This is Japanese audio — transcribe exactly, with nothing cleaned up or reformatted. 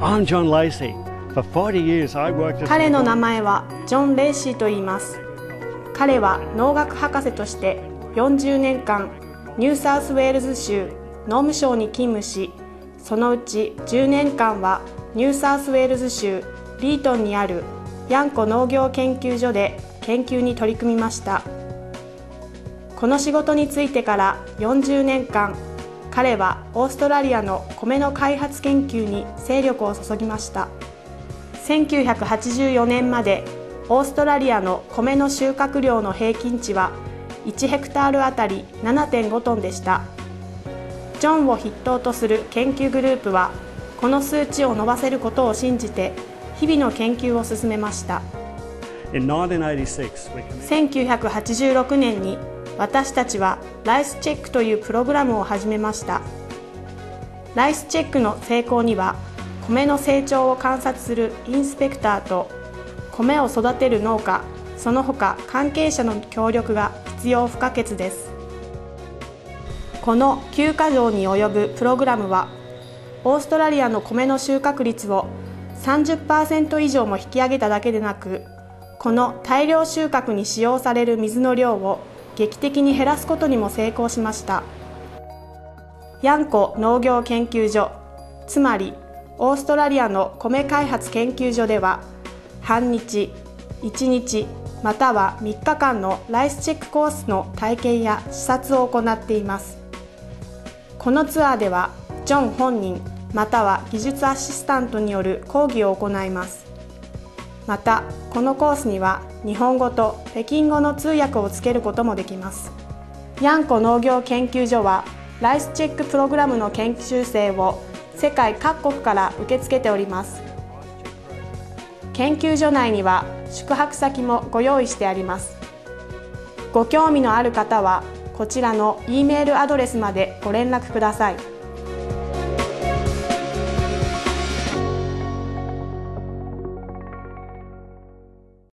I'm John Lacey. For forty years, I worked as... 彼の名前はジョン・レイシーと言います。彼は農学博士としてよんじゅうねんかんニューサウスウェールズ州農務省に勤務し、そのうちじゅうねんかんはニューサウスウェールズ州リートンにあるヤンコ農業研究所で研究に取り組みました。この仕事に就いてからよんじゅうねんかん、彼はオーストラリアの米の開発研究に精力を注ぎました。せんきゅうひゃくはちじゅうよねんまでオーストラリアの米の収穫量の平均値はいちヘクタールあたり ななてんごトンでした。ジョンを筆頭とする研究グループはこの数値を伸ばせることを信じて日々の研究を進めました。せんきゅうひゃくはちじゅうろくねんに私たちはライスチェックというプログラムを始めました。ライスチェックの成功には米の成長を観察するインスペクターと米を育てる農家、その他関係者の協力が必要不可欠です。このきゅうかじょうに及ぶプログラムはオーストラリアの米の収穫率を さんじゅっパーセント 以上も引き上げただけでなく、この大量収穫に使用される水の量を劇的に減らすことにも成功しました。ヤンコ農業研究所、つまりオーストラリアの米開発研究所では、半日、いちにち、またはみっかかんのライスチェックコースの体験や視察を行っています。このツアーでは、ジョン本人、または技術アシスタントによる講義を行います。また、このコースには日本語と北京語の通訳をつけることもできます。ヤンコ農業研究所は、ライスチェックプログラムの研修生を世界各国から受け付けております。研究所内には宿泊先もご用意してあります。ご興味のある方は、こちらの E メールアドレスまでご連絡ください。